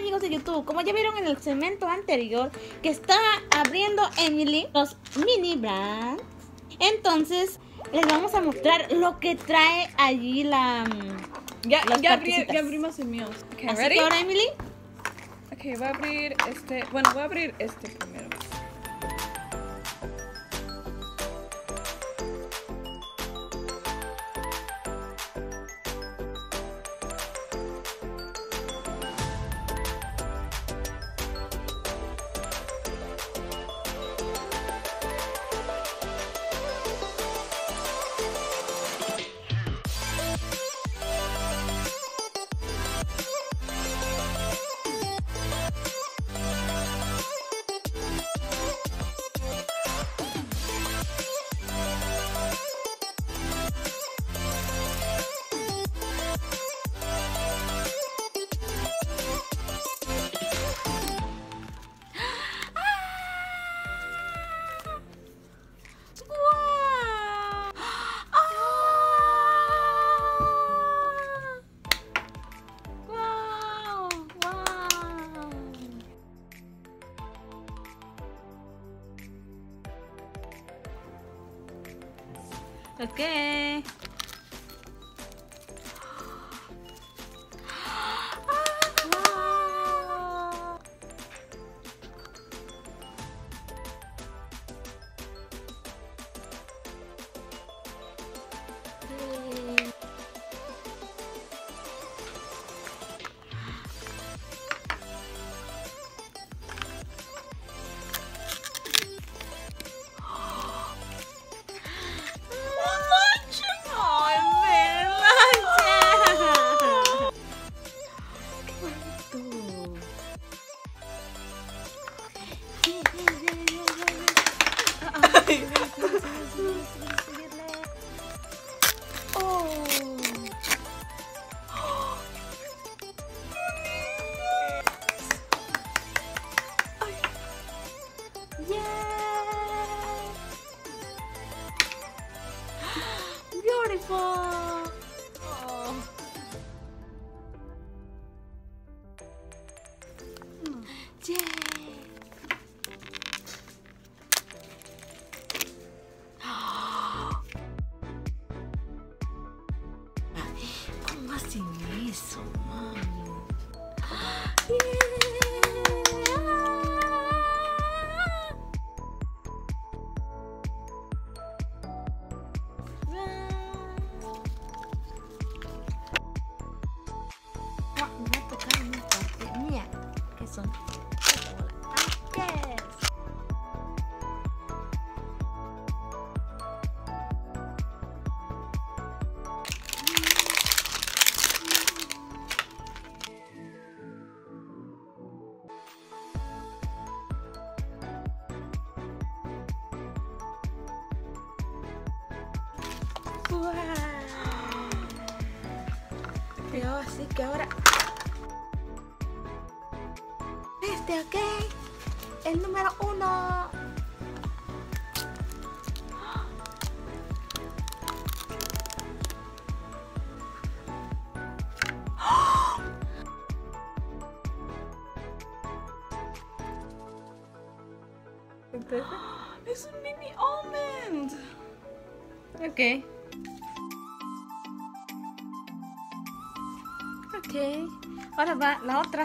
amigos de YouTube, como ya vieron en el segmento anterior que está abriendo Emily los mini brands, entonces les vamos a mostrar lo que trae allí la... Ya abrimos el mío. Okay, Así ready? que ahora, Emily, Ok, voy a abrir este. Bueno, voy a abrir este primero. ok. Beautiful. Oh. Yay. ¿Cómo hacen eso, mami? Me va a tocar una parte mía, que son chocolates. Wow. Pero así que ahora ok, el número 1. Es un mini almond. Ok. Ok. Ahora va la otra.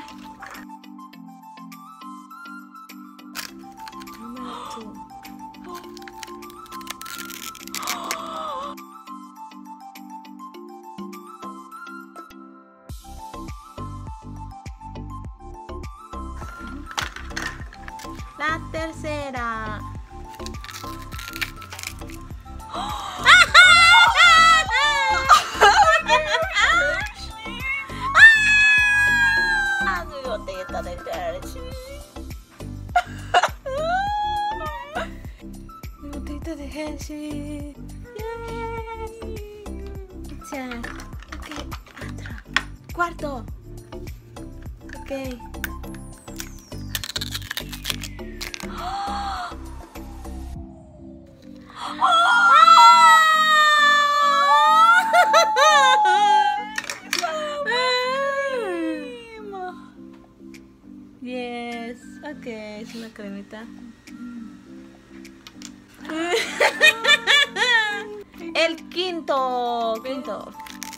Número 2. La tercera. Mi botellita de Hershey. Mi botellita de Hershey. Ya. Ok, otro. Cuarto. Ok. Yes. Ok, es una cremita. El quinto. Quinto.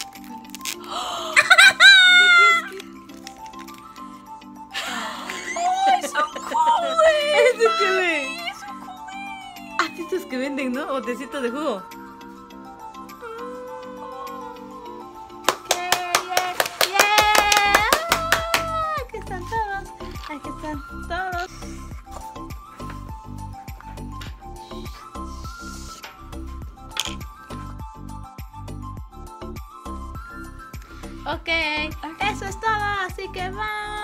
¡Es un Atitos que venden, ¿no? Botecitos de jugo. Aquí están todos. Aquí están todos. Ok, eso es todo. Así que bye.